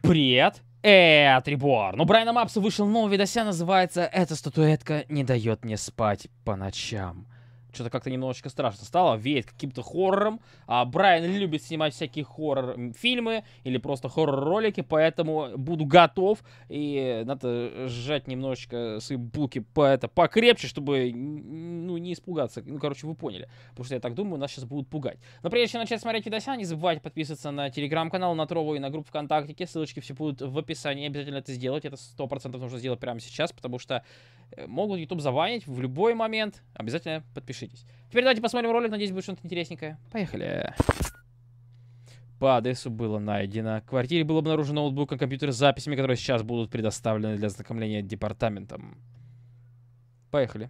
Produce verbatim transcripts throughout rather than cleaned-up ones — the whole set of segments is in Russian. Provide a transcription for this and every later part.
Привет, это Ребор. Ну, Брайана Мапса вышел новый видося, называется «Эта статуэтка не дает мне спать по ночам». Что-то как-то немножечко страшно стало, веет каким-то хоррором. А Брайан любит снимать всякие хоррор-фильмы или просто хоррор-ролики, поэтому буду готов. И надо сжать немножечко свои булки по это покрепче, чтобы ну, не испугаться. Ну, короче, вы поняли. Потому что я так думаю, нас сейчас будут пугать. Но прежде чем начать смотреть видося, не забывайте подписываться на телеграм-канал, на Трову и на группу ВКонтакте. Ссылочки все будут в описании. Обязательно это сделать. Это сто процентов нужно сделать прямо сейчас, потому что могут YouTube забанить в любой момент. Обязательно подпишитесь. Теперь давайте посмотрим ролик. Надеюсь, будет что-то интересненькое. Поехали. По адресу было найдено. В квартире был обнаружен ноутбук и компьютер с записями, которые сейчас будут предоставлены для ознакомления департаментом. Поехали.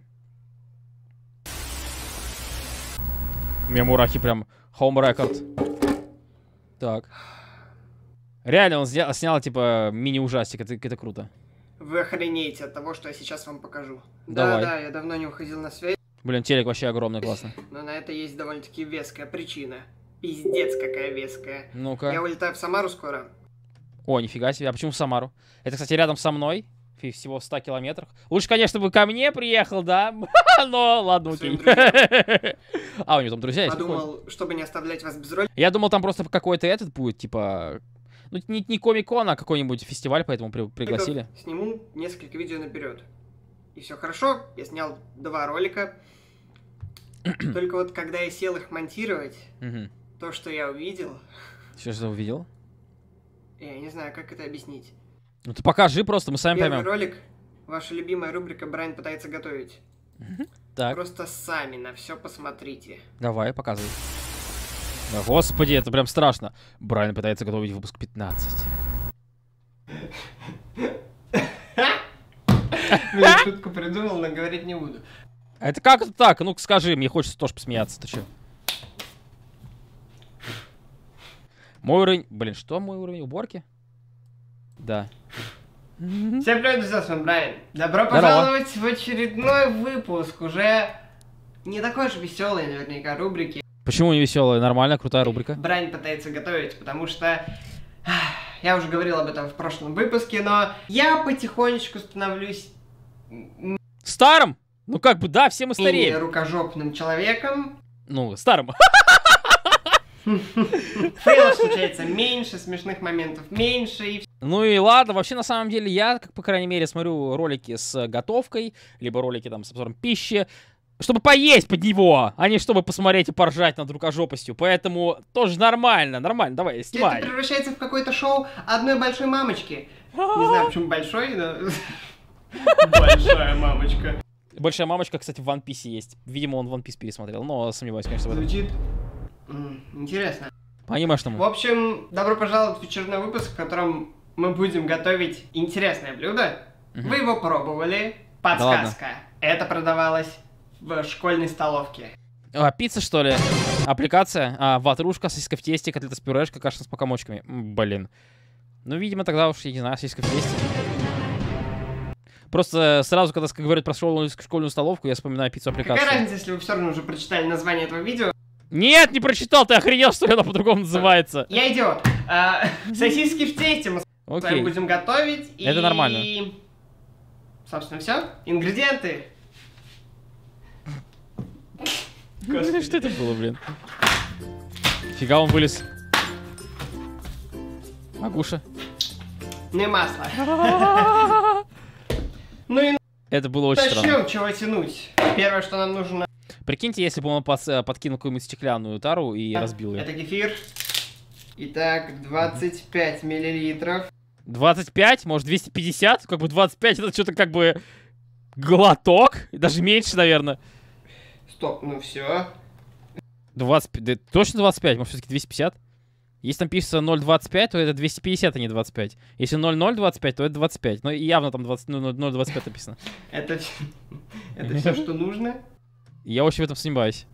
У меня мурахи прям home record. Так. Реально, он снял, снял типа мини-ужастик. Это, это круто. Вы охренеете от того, что я сейчас вам покажу. Давай. Да, да, я давно не уходил на связь. Блин, телек вообще огромный, классно. Но на это есть довольно-таки веская причина. Пиздец, какая веская. Ну-ка. Я улетаю в Самару скоро. О, нифига себе. А почему в Самару? Это, кстати, рядом со мной. Всего в ста километрах. Лучше, конечно, бы ко мне приехал, да? Но ладно, окей. А, у него там друзья есть? Подумал, чтобы не оставлять вас без роли. Я думал, там просто какой-то этот будет, типа... Ну, не, не комик-кон, а какой-нибудь фестиваль, поэтому при, пригласили. Сниму несколько видео наперед. И все хорошо, я снял два ролика. Только вот когда я сел их монтировать, Угу. то, что я увидел... Что же ты увидел? Я не знаю, как это объяснить. Ну ты покажи просто, мы сами Первый поймем. ролик, ваша любимая рубрика «Брайан пытается готовить». Так. Просто сами на все посмотрите. Давай, показывай. Да, господи, это прям страшно. Брайан пытается готовить выпуск пятнадцать. Блин, шутку придумал, но говорить не буду. А это как это так? Ну-ка скажи, мне хочется тоже посмеяться. Ты чё? Мой уровень... Блин, что мой уровень уборки? Да. Всем привет, друзья, с вами Брайан. Добро Здорово. пожаловать в очередной выпуск уже не такой же веселой, наверняка, рубрики. Почему не веселая? Нормально, крутая рубрика. Брайан пытается готовить, потому что... Я уже говорил об этом в прошлом выпуске, но я потихонечку становлюсь... Старым? Ну как бы, да, все мы менее стареем. рукожопным человеком. Ну, старым. Фейлов случается меньше, смешных моментов меньше. И... Ну и ладно, вообще на самом деле я, как по крайней мере, смотрю ролики с готовкой, либо ролики там с обзором пищи, чтобы поесть под него, а не чтобы посмотреть и поржать над рукожопостью. Поэтому тоже нормально, нормально, давай, снимай. Это превращается в какое-то шоу одной большой мамочки. Не знаю, почему большой, но... Большая мамочка. Большая мамочка, кстати, в One Piece есть. Видимо, он One Piece пересмотрел, но сомневаюсь, конечно, в этом. Звучит интересно. По анимешному. В общем, добро пожаловать в очередной выпуск, в котором мы будем готовить интересное блюдо. Угу. Вы его пробовали. Подсказка. Да, это продавалось в школьной столовке. А, пицца, что ли? Аппликация? А, ватрушка, сосиска в тесте, котлета с пюрешкой, каша с покомочками. Блин. Ну, видимо, тогда уж, я не знаю, сосиска в тесте. Просто сразу, когда говорят про школьную, школьную столовку, я вспоминаю пиццу-аппликацию. Какая разница, если вы все равно уже прочитали название этого видео? Нет, не прочитал, ты охренел, что ли, оно по-другому называется? Я идиот. А, сосиски в тесте мы Окей. с вами будем готовить. Это и... нормально. Собственно, все. Ингредиенты. Что это было, блин? Фига он вылез. Агуша. Не масло. Ну и Это было очень странно. начнем, чего тянуть. Первое, что нам нужно... Прикиньте, если бы он под, подкинул какую-нибудь стеклянную тару и разбил ее. Это кефир. Итак, двадцать пять миллилитров. двадцать пять? Может, двести пятьдесят? Как бы двадцать пять это что-то как бы глоток. Даже меньше, наверное. Стоп, ну все. двадцать пять, да, точно двадцать пять? Может, все-таки двести пятьдесят? Если там пишется ноль двадцать пять, то это двести пятьдесят, а не двадцать пять. Если ноль ноль двадцать пять, то это двадцать пять. Но явно там двадцать, ну, ноль двадцать пять написано. Это, это все, что нужно. Я очень в этом сомневаюсь.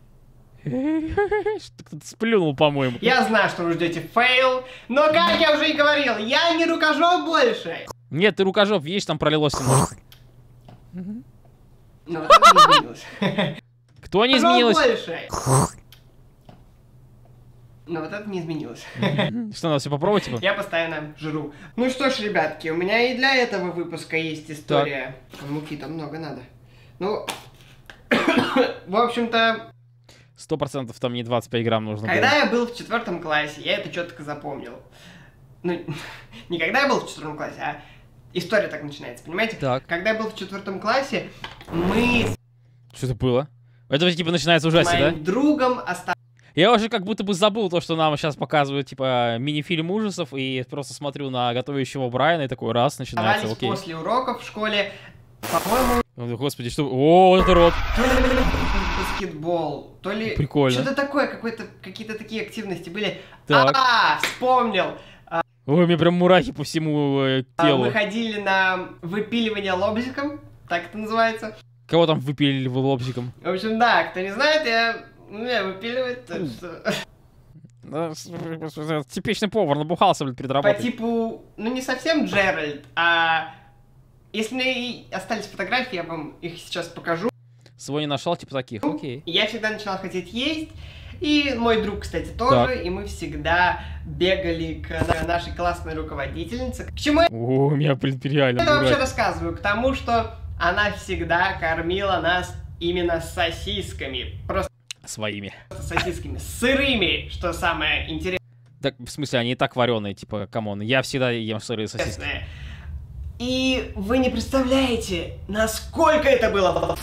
Что кто-то сплюнул, по-моему. Я знаю, что вы ждете фейл, но, как я уже и говорил, я не рукожоп больше. Нет, ты рукожоп, видишь, там пролилось немножко. Ну, вот это не изменилось. Кто не изменилось? Больше. Но вот это не изменилось. Что, надо все попробовать, типа? Я постоянно жру. Ну что ж, ребятки, у меня и для этого выпуска есть история. Муки там много надо. Ну, в общем-то... Сто процентов там не двадцать пять грамм нужно Когда было. я был в четвертом классе, я это четко запомнил. Ну, не когда я был в четвертом классе, а история так начинается, понимаете? Так. Когда я был в четвертом классе, мы Что это было? Это типа начинается с ужастик, да? моим другом остались... Я уже как будто бы забыл то, что нам сейчас показывают, типа, мини-фильм ужасов, и просто смотрю на готовящего Брайана, и такой раз начинается, окей. после уроков в школе, по-моему... О, господи, что... О, вот это рот! То ли баскетбол, то ли... Прикольно. Что-то такое, какой-то, какие-то такие активности были. Так. А, вспомнил! Ой, у меня прям мурахи по всему э, телу. Мы ходили на выпиливание лобзиком, так это называется. Кого там выпилили лобзиком? В общем, да, кто не знает, я... Ну, я выпиливать, так что... Да, с- с- с- Типичный повар, набухался, блин, перед По работой. типу, ну не совсем Джеральд, а... Если и остались фотографии, я вам их сейчас покажу. Свой не нашел, типа таких, окей. И я всегда начинал хотеть есть. И мой друг, кстати, тоже. Так. И мы всегда бегали к на- нашей классной руководительнице. К чему я О, у меня, блин, реально это вообще мурахи. рассказываю? К тому, что она всегда кормила нас именно сосисками. Просто Своими. сосисками. Сырыми, что самое интересное. Так, в смысле, они и так вареные, типа, камон. Я всегда ем сырые сосиски. И вы не представляете, насколько это было...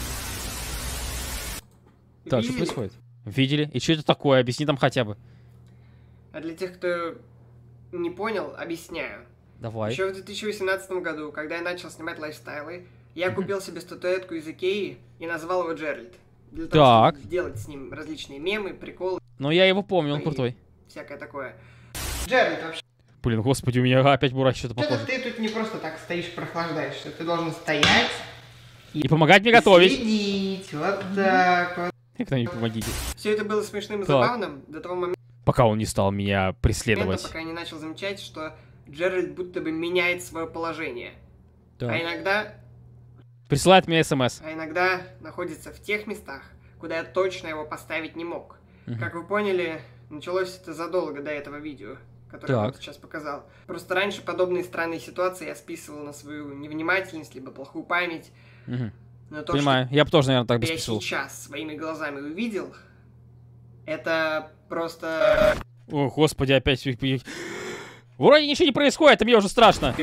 Так, что происходит? Видели? И что это такое? Объясни там хотя бы. А для тех, кто не понял, объясняю. Давай. Еще в две тысячи восемнадцатом году, когда я начал снимать лайфстайлы, я купил себе статуэтку из Икеи и назвал его Джеральд. Для того, Так. чтобы делать с ним различные мемы, приколы, Ну, я его помню, он и крутой. всякое такое. Джеральд, вообще, Блин, господи, у меня опять мурахи что-то что-то похоже. ты тут не просто так стоишь, прохлаждаешься. Ты должен стоять И помогать мне и готовить. следить. Вот так вот. И кто-нибудь помогите. Все это было смешным и Так. забавным до того момента, Пока он не стал меня преследовать. пока я не начал замечать, что Джеральд будто бы меняет свое положение. А Так. иногда Присылает мне смс. а иногда находится в тех местах, куда я точно его поставить не мог. Мгм. Как вы поняли, началось это задолго до этого видео, которое я вам Так. сейчас показал. Просто раньше подобные странные ситуации я списывал на свою невнимательность, либо плохую память. Мгм. Но то, Понимаю. Я бы тоже, наверное, так бы что я списывал. сейчас своими глазами увидел, это просто... О, господи, опять... Вроде ничего не происходит, а мне уже страшно.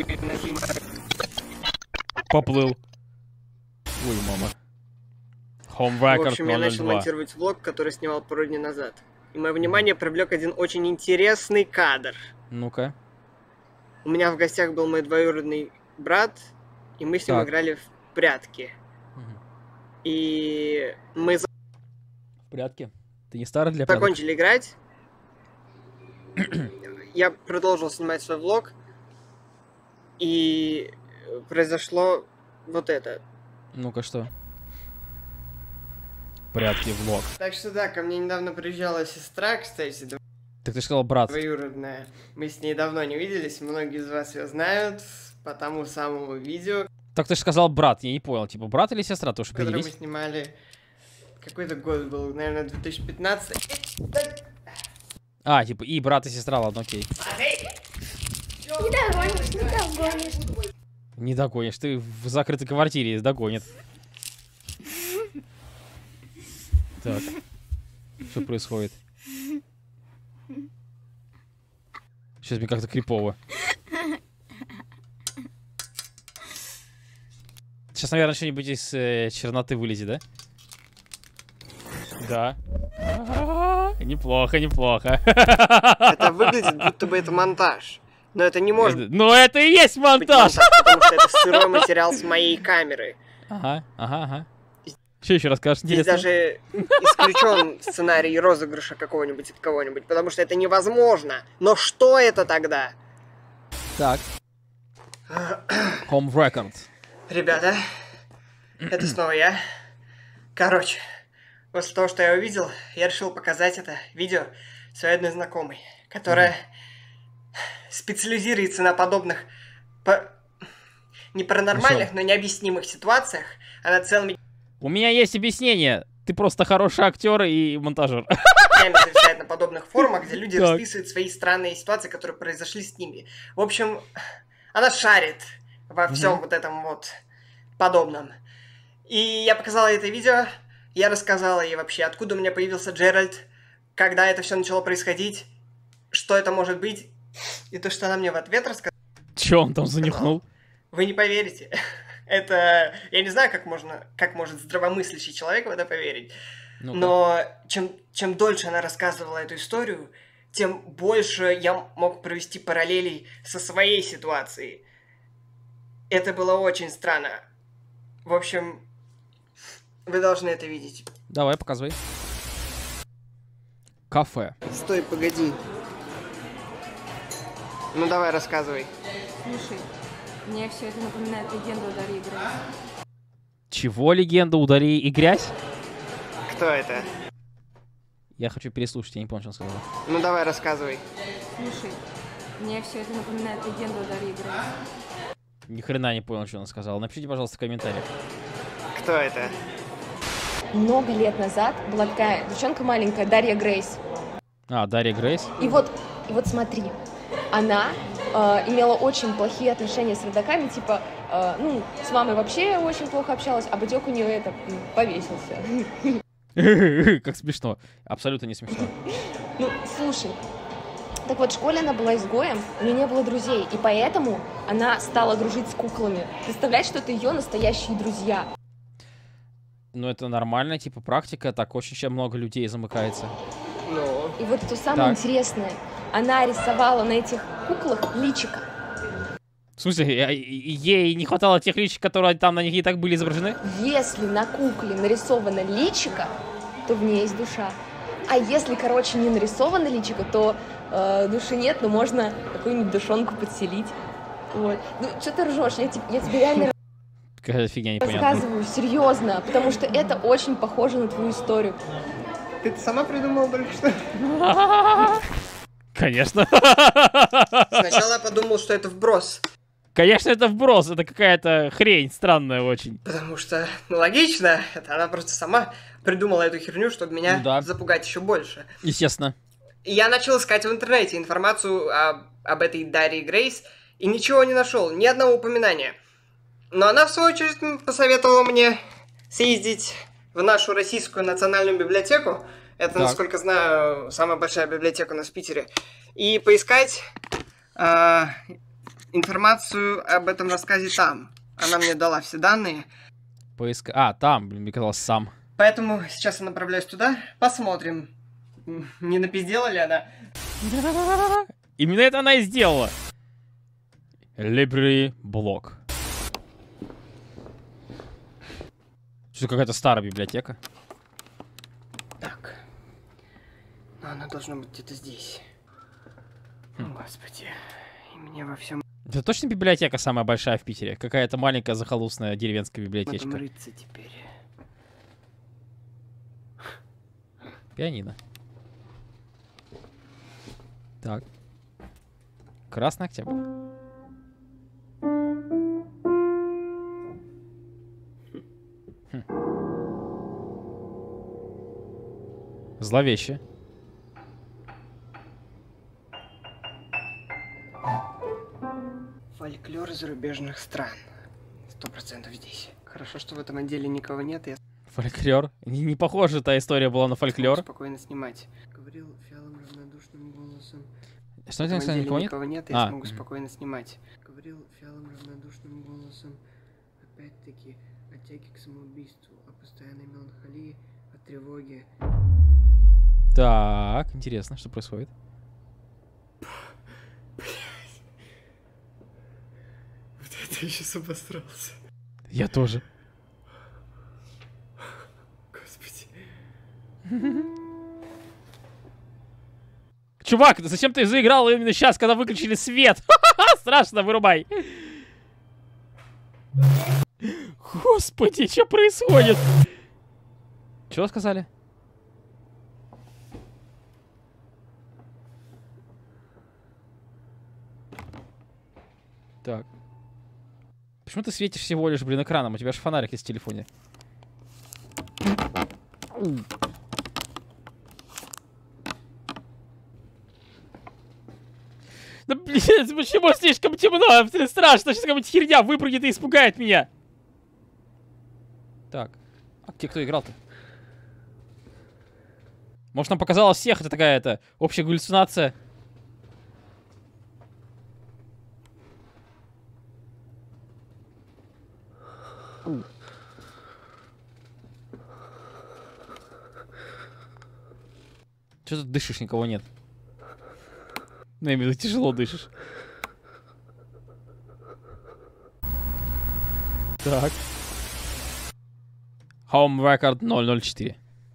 Поплыл. Ой, мама. Home В Record общем, я ноль ноль начал два. монтировать влог, который снимал пару дней назад. И мое внимание привлек один очень интересный кадр. Ну-ка. У меня в гостях был мой двоюродный брат, и мы с ним Так. играли в прятки. Мгм. И мы за- В прятки? Ты не старый для пряток? закончили играть. Я продолжил снимать свой влог. И произошло вот это. Ну-ка, что? Прятки, влог. Так что да, ко мне недавно приезжала сестра, кстати, Так ты же сказал брат. двоюродная. Мы с ней давно не виделись, многие из вас ее знают по тому самому видео, Так ты же сказал брат, я не понял. Типа брат или сестра, то что которое мы поделись? снимали. Какой-то год был, наверное, две тысячи пятнадцатый. А, типа и брат, и сестра, ладно, окей. Не догонишь, не догонишь. Не догонишь, ты в закрытой квартире догонит. Так. Что происходит? Сейчас мне как-то крипово. Сейчас, наверное, что-нибудь из э, черноты вылезет, да? Да. А-а-а, неплохо, неплохо. Это выглядит, будто бы это монтаж. Но это не может быть Ну это и есть монтаж! монтаж, потому что это сырой материал с моей камеры. Ага, ага, ага. Что еще расскажешь? Здесь Интересно. даже исключен сценарий розыгрыша какого-нибудь от кого-нибудь, потому что это невозможно. Но что это тогда? Так. Home Record. Ребята, это снова я. Короче, после того, что я увидел, я решил показать это видео своей одной знакомой, которая специализируется на подобных по... не паранормальных, но необъяснимых ситуациях. Она целыми У меня есть объяснение. Ты просто хороший актер и монтажер. днями зависает на подобных форумах, где люди расписывают свои странные ситуации, которые произошли с ними. В общем, она шарит во всем mm-hmm. вот этом вот подобном. И я показала ей это видео, я рассказала ей вообще, откуда у меня появился Джеральд, когда это все начало происходить, что это может быть, и то, что она мне в ответ рассказала. Че он там занюхнул? Вы не поверите. Это... Я не знаю, как можно, как может здравомыслящий человек в это поверить. Ну-ка. Но чем, чем дольше она рассказывала эту историю, тем больше я мог провести параллелей со своей ситуацией. Это было очень странно. В общем, вы должны это видеть. Давай, показывай. Кафе. Стой, погоди. Ну давай, рассказывай. Слушай, мне все это напоминает легенду о Дарье и Грязь. Чего легенда у Дарьи и Грязь? Кто это? Я хочу переслушать, я не помню, что он сказал. Ну давай, рассказывай. Слушай, мне все это напоминает легенду о Дарье и Грязь. Ни хрена не понял, что он сказал. Напишите, пожалуйста, в комментариях. Кто это? Много лет назад была такая девчонка маленькая, Дарья Грейс. А, Дарья Грейс? И вот, и вот смотри, она э, имела очень плохие отношения с родаками, типа, э, ну, с мамой вообще очень плохо общалась, а батек у нее это, повесился. Как смешно. Абсолютно не смешно. Ну, слушай, так вот, в школе она была изгоем, у нее не было друзей, и поэтому она стала дружить с куклами. Представляешь, что это ее настоящие друзья. Ну, это нормальная, типа, практика, так очень сейчас много людей замыкается. Ну. И вот то самое так. интересное, она рисовала на этих куклах личико. В смысле, ей не хватало тех личик, которые там на них и так были изображены? Если на кукле нарисовано личико, то в ней есть душа. А если, короче, не нарисовано личико, то э, души нет, но можно какую-нибудь душонку подселить. Вот. Ну, что ты ржешь? Я, я тебе реально какая-то фигня непонятная. рассказываю, серьезно, потому что это очень похоже на твою историю. Ты это сама придумала только что? Конечно. Сначала я подумал, что это вброс. Конечно, это вброс, это какая-то хрень странная очень. Потому что, ну, логично, это она просто сама придумала эту херню, чтобы меня ну, да. запугать еще больше. Естественно. И я начал искать в интернете информацию об, об этой Дарье Грейс, и ничего не нашел, ни одного упоминания. Но она, в свою очередь, посоветовала мне съездить в нашу российскую национальную библиотеку. Это, так. насколько знаю, самая большая библиотека у нас в Питере. И поискать э, информацию об этом рассказе там. Она мне дала все данные. Поиска... А, там, блин, мне казалось, сам. Поэтому сейчас я направляюсь туда. Посмотрим, не напиздела ли она. Именно это она и сделала. Library Block. Что, какая-то старая библиотека? Так. Но она должна быть где-то здесь. Хм. Господи. И мне во всем... Это точно библиотека самая большая в Питере? Какая-то маленькая захолустная деревенская библиотечка. Надо рыться теперь. Пианино. Так. Красный Октябрь. Хм. Зловеще. Фольклор зарубежных стран. Сто процентов здесь. Хорошо, что в этом отделе никого нет. Я... Фольклор? Не, не похоже, та история была на фольклор. Спокойно снимать. Говорил вялым равнодушным голосом. Что это, кстати, никого нет? Никого нет, я а. смогу спокойно снимать. Говорил вялым равнодушным голосом. Опять-таки, о тяге к самоубийству, о постоянной меланхолии, о тревоге. Так, интересно, что происходит? Вот это я сейчас обосрался. Я тоже. Господи. Чувак, зачем ты заиграл именно сейчас, когда выключили свет? Страшно, вырубай. Господи, что происходит? Чего сказали? Так. Почему ты светишь всего лишь, блин, экраном? У тебя же фонарик есть в телефоне. Почему слишком темно? Страшно, сейчас какая-нибудь херня выпрыгнет и испугает меня. Так. А где кто играл-то? Может, нам показалось всех, это такая это общая галлюцинация. Что ты дышишь, никого нет. Ну, я имею в виду, тяжело дышишь. Так. Home record ноль ноль четыре.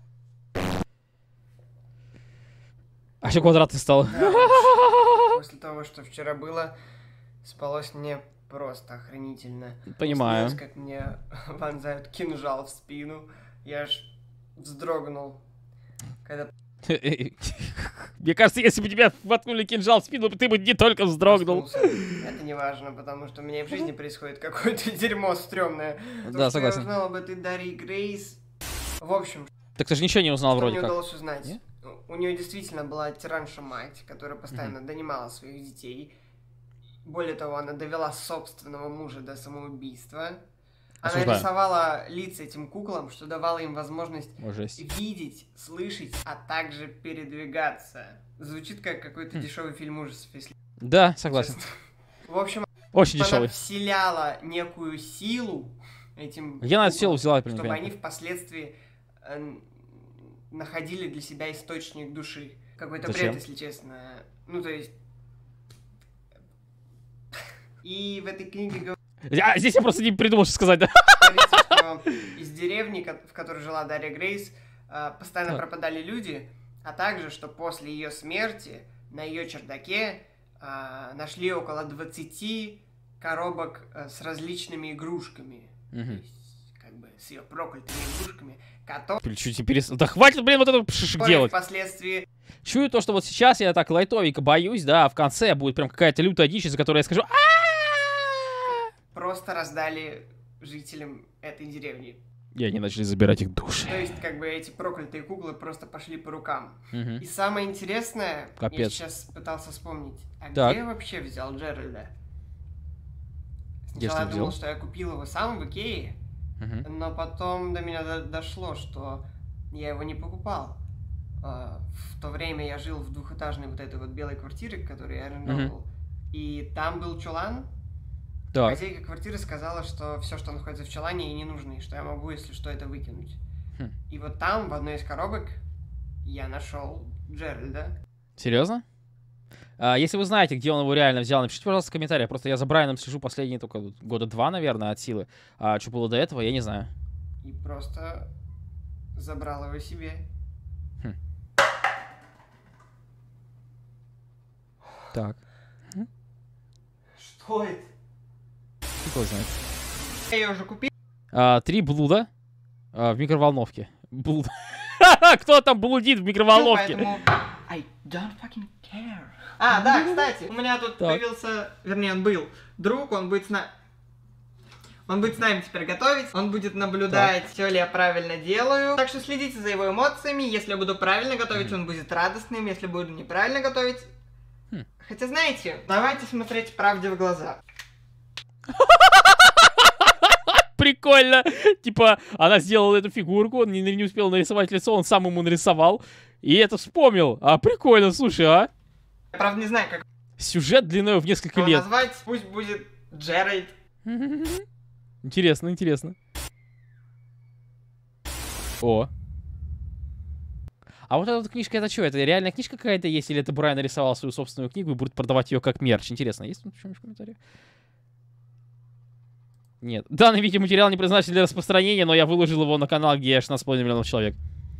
А еще квадратный стал. Да, после того, что вчера было, спалось мне просто охренительно. Понимаю. Снилось, как мне вонзают кинжал в спину. Я аж вздрогнул, когда... Мне кажется, если бы тебя воткнули кинжал в спину, ты бы не только вздрогнул. Проснулся. Это не важно, потому что у меня и в жизни происходит какое-то дерьмо стрёмное. Да, То, согласен. что я узнал об этой Дарье Грейс. В общем, Так ты же ничего не узнал что вроде мне как. удалось узнать? Нет? У нее действительно была тиранша мать, которая постоянно донимала своих детей. Более того, она довела собственного мужа до самоубийства. Она Осуждаю. рисовала лица этим куклам, что давало им возможность О, жесть. видеть, слышать, а также передвигаться. Звучит как какой-то дешевый фильм ужасов, если Да, согласен. честно. В общем, Очень она дешевый. вселяла некую силу этим Где она эту силу куклам, взяла, я прям не чтобы понимаю. они впоследствии э, находили для себя источник души. Какой-то Зачем? бред, если честно. Ну, то есть... И в этой книге А, здесь я просто не придумал, что сказать, да? говорится, что из деревни, ко- в которой жила Дарья Грейс, э, постоянно Так. пропадали люди, а также, что после ее смерти на ее чердаке э, нашли около двадцати коробок э, с различными игрушками. То Мгм. есть, как бы, с ее проклятыми игрушками, которые Блин, чуть не перес... Да хватит, блин, вот это пшишик делать. впоследствии Чую то, что вот сейчас я так лайтовенько боюсь, да, а в конце будет прям какая-то лютая дичь, из-за которой я скажу «А-а-а!» просто раздали жителям этой деревни. И они начали забирать их души. То есть, как бы, эти проклятые куклы просто пошли по рукам. Мгм. И самое интересное, я Капец. сейчас пытался вспомнить, а Так. где я вообще взял Джеральда? Где ж Сначала ты я думал, взял? что я купил его сам в Икее, Мгм. но потом до меня до- дошло, что я его не покупал. А, В то время я жил в двухэтажной вот этой вот белой квартире, которую я арендовал, и там был чулан. Так. Хозяйка квартиры сказала, что все, что находится в чулане, ей не нужно, и что я могу, если что, это выкинуть. Хм. И вот там, в одной из коробок, я нашел Джеральда. Серьезно? А, если вы знаете, где он его реально взял, напишите, пожалуйста, в комментариях. Просто я за Брайаном слежу последние только вот года два, наверное, от силы. А что было до этого, я не знаю. И просто забрал его себе. Так. Что это? Кто знает. Я ее уже купил. А, три блуда а, в микроволновке. Блуд. Кто там блудит в микроволновке? Поэтому... I don't fucking care. А, да, кстати, у меня тут Так. появился, вернее, он был друг, он будет с нами... Он будет с нами теперь готовить, он будет наблюдать, все ли я правильно делаю. Так что следите за его эмоциями. Если я буду правильно готовить, он будет радостным. Если буду неправильно готовить... Хм. Хотя, знаете, давайте смотреть правде в глаза. Прикольно. Типа, она сделала эту фигурку, он не, не успел нарисовать лицо, он сам ему нарисовал. И это вспомнил. А, прикольно, слушай, а? Я, правда, не знаю, как Сюжет длиной в несколько его лет. назвать. Пусть будет Джеральд. Интересно, интересно. О. А вот эта вот книжка, это что? Это реальная книжка какая-то есть? Или это Брайан нарисовал свою собственную книгу и будет продавать ее как мерч? Интересно, есть тут что-нибудь в комментариях? Нет. Данный видеоматериал не предназначен для распространения, но я выложил его на канал, где шестнадцать с половиной миллионов человек.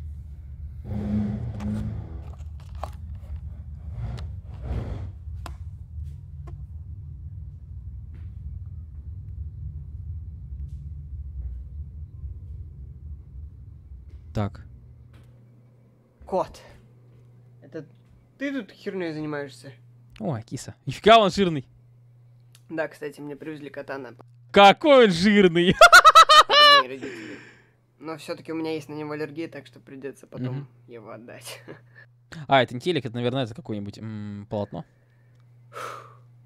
Так. Кот. Это ты тут херней занимаешься? Ой, киса. Нифига он жирный. Да, кстати, мне привезли кота на Какой он жирный. день родителей. Но все-таки у меня есть на него аллергия, так что придется потом Мгм. его отдать. А, это не телек, это, наверное, это какое-нибудь м, полотно.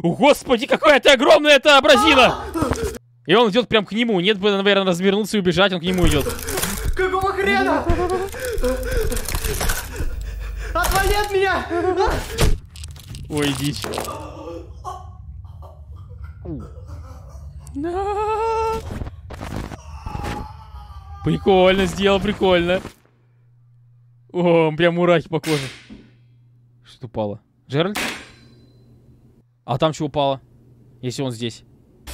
О, господи, какая ты огромная эта абразина! И он идет прям к нему. Нет бы, наверное, развернуться и убежать, он к нему идет. Какого хрена? Отвали от меня! Ой, дичь. Прикольно сделал, прикольно. О, прям мурахи по коже. Что упало? Джеральд? А там что упало? Если он здесь.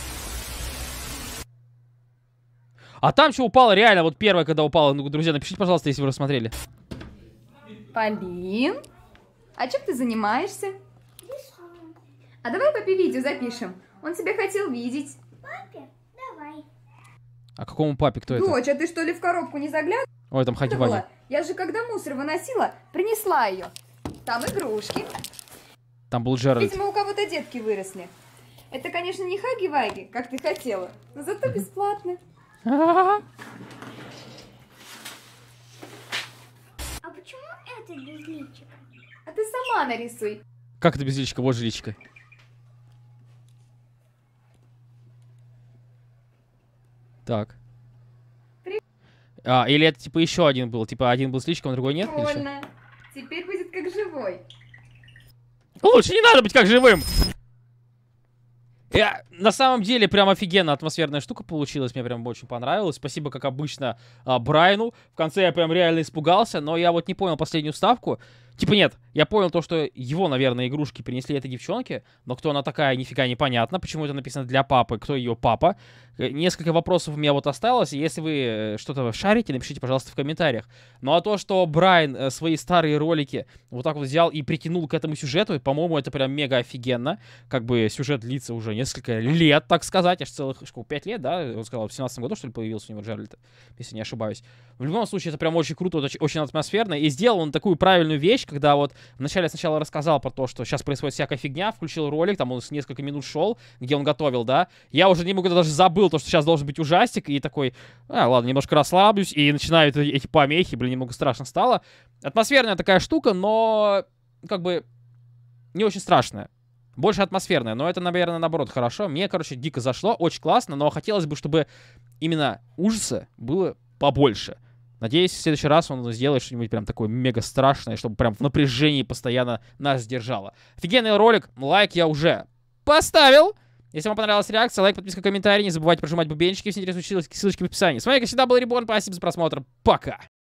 А там что упало реально, вот первое, когда упало. Ну, друзья, напишите, пожалуйста, если вы рассмотрели. Полин, а чем ты занимаешься? А давай папе видео запишем. Он тебя хотел видеть. Папе, давай. А какому папе, кто это? Дочь, а ты что ли в коробку не заглядывала? Ой, там Хаги-Ваги. Я же когда мусор выносила, принесла ее. Там игрушки. Там был Джеральд. Видимо, у кого-то детки выросли. Это, конечно, не Хаги-Ваги, как ты хотела, но зато бесплатно. А почему это без личика? А ты сама нарисуй. Как это без личика? Вот же личика. Так. При- А, или это типа еще один был? Типа один был с личиком, а другой нет? Или чё? Прикольно. Теперь будет как живой. Лучше не надо быть как живым! Я, на самом деле, прям офигенно атмосферная штука получилась. Мне прям очень понравилось. Спасибо, как обычно, а, Брайану. В конце я прям реально испугался, но я вот не понял последнюю ставку. Типа нет, я понял то, что его, наверное, игрушки принесли этой девчонке, но кто она такая, нифига непонятно. Почему это написано для папы, кто ее папа. Несколько вопросов у меня вот осталось. Если вы что-то шарите, напишите, пожалуйста, в комментариях. Ну а то, что Брайан э, свои старые ролики вот так вот взял и притянул к этому сюжету, по-моему, это прям мега офигенно. Как бы сюжет длится уже несколько лет, так сказать, аж целых, сколько, пять лет, да? Он сказал, в семнадцатом году, что ли, появился у него Джеральд, если не ошибаюсь. В любом случае, это прям очень круто, очень, очень атмосферно. И сделал он такую правильную вещь, когда вот вначале сначала рассказал про то, что сейчас происходит всякая фигня, включил ролик, там он с несколько минут шел, где он готовил, да. Я уже немного даже забыл то, что сейчас должен быть ужастик, и такой, а, ладно, немножко расслаблюсь, и начинают эти помехи, блин, немного страшно стало. Атмосферная такая штука, но как бы не очень страшная. Больше атмосферная, но это, наверное, наоборот, хорошо. Мне, короче, дико зашло, очень классно, но хотелось бы, чтобы именно ужаса было побольше. Надеюсь, в следующий раз он сделает что-нибудь прям такое мега страшное, чтобы прям в напряжении постоянно нас держало. Офигенный ролик, лайк я уже поставил. Если вам понравилась реакция, лайк, подписка, комментарий. Не забывайте прожимать бубенчики, все интересующие ссылочки в описании. С вами, как всегда, был Реборн. Спасибо за просмотр. Пока!